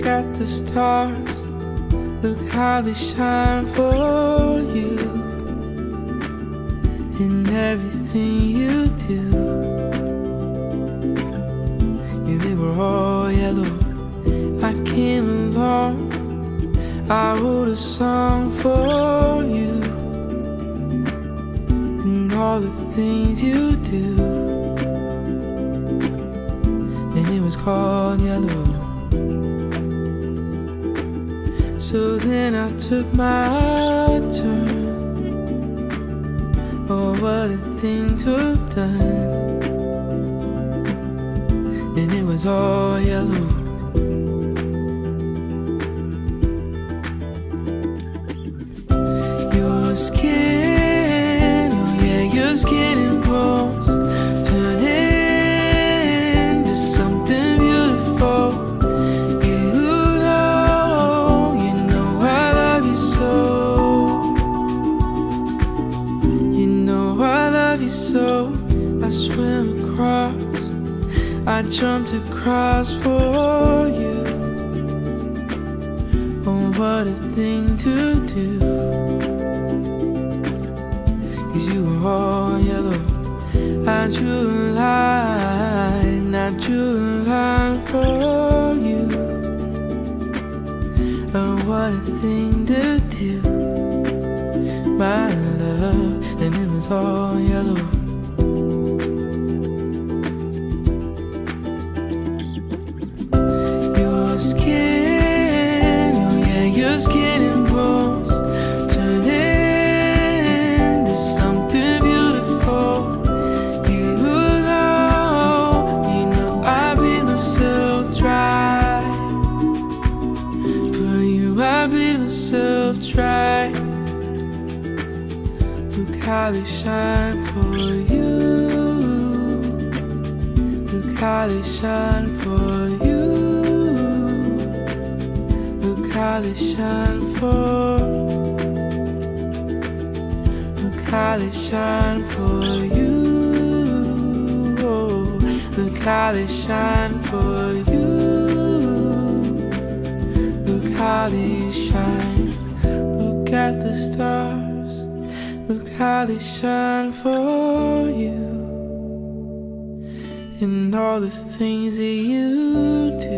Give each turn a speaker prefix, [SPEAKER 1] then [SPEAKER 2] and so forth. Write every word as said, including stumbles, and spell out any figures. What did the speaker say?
[SPEAKER 1] at the stars, look how they shine for you. In everything you do, yeah, they were all yellow. I came along, I wrote a song for you, and all the things you do, and it was called Yellow. So then I took my turn. Oh, what a thing to have done. And it was all yellow. Your skin, oh yeah, your skin and bones turn into something beautiful. You know, you know I love you so. You know I love you so. I swam across, I jumped across for you. Oh, what a thing to do. You were all yellow. I drew a line, I drew a line for you. Oh, what a thing to do, my love. And it was all yellow. Your skin, oh yeah, your skin and bones turn into something beautiful. You know, you know I beat myself dry. For you I beat myself dry. Look how they shine for you. Look how they shine for you. Look how they shine for. Look how they shine for you. Oh, look how they shine for you. Look how they shine. Look at the stars. Look how they shine for you. And all the things that you do.